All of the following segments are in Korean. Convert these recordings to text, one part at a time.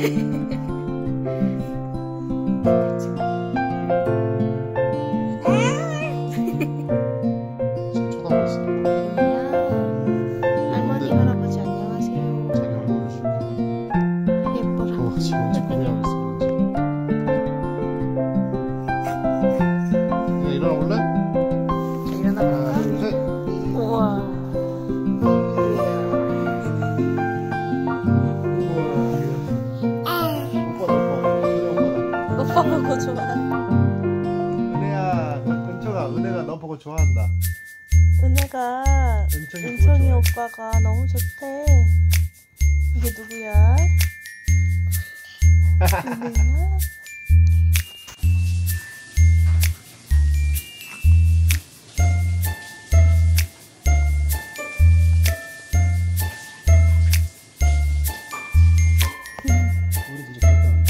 쳐다보고 있어. 할머니 할아버지 안녕하세요. 자기 얼굴을 줄 예뻐라. 지금 고민하고 있어. 그냥 일어나 볼래? 일어나 하나, 볼까? 둘, 셋. 우와. 오빠 보고 좋아. 은혜야, 은혜가 너 보고 좋아한다. 은혜가 은총이 오빠가 너무 좋대. 이게 누구야? 은혜야? 우리 둘이 갈까?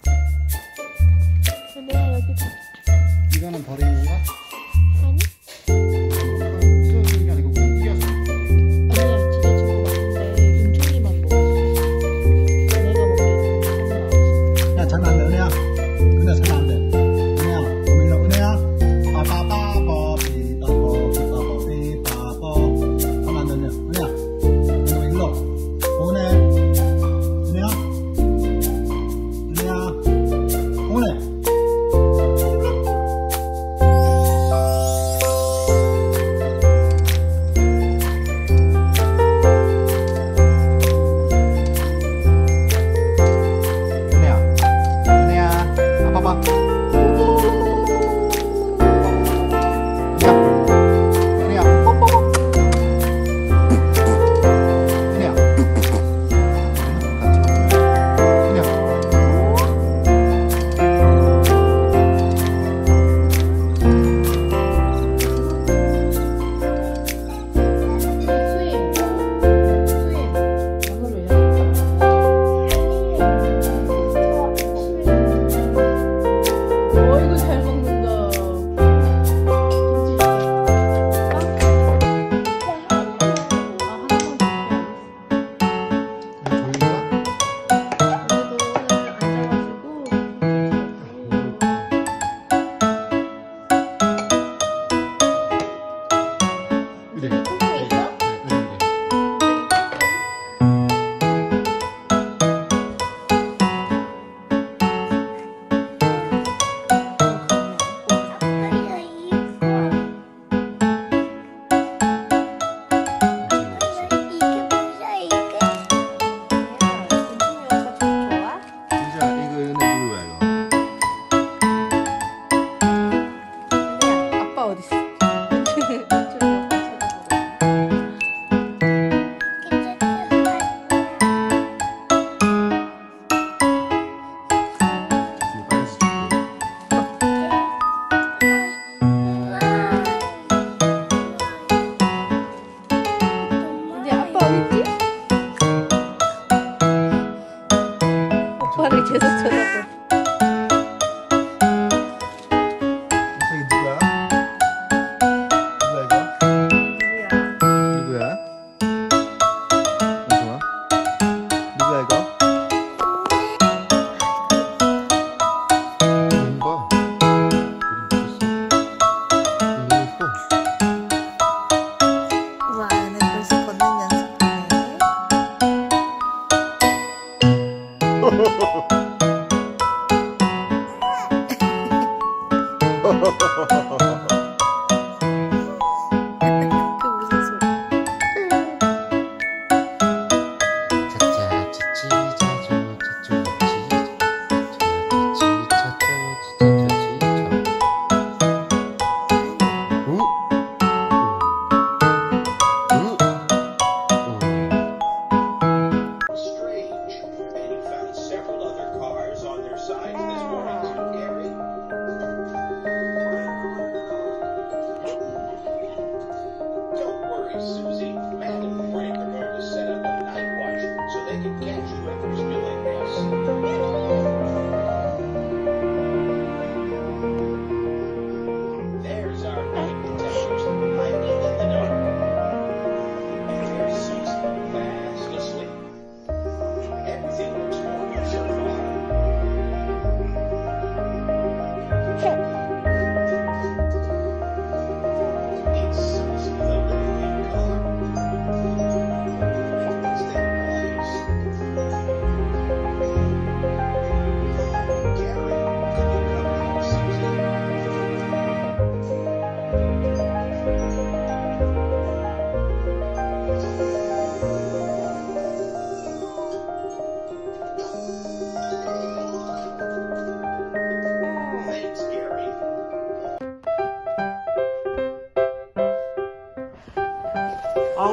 은혜야 여기다. 이거는 버리는 건가? 아니? 뜯어주는 게 아니고 그냥 띄어서. 아니야 진짜 주고 왔는데 윤종이만 먹었어. 내가 먹기에는 야 장난 안 돼, 은혜야. 근데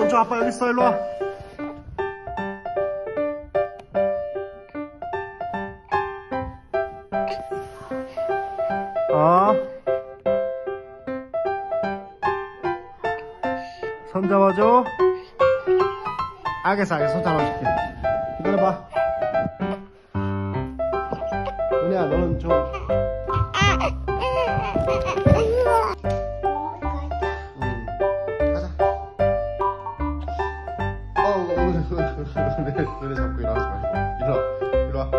권총 아빠 여기 있어. 일로 와. 손 잡아줘. 알겠어, 손 잡아줄게. 기다려봐. 은혜야, 너는 좀. 가자. 은혜 잡고 일어나지 말고. 일로 와.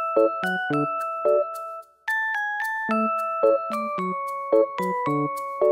아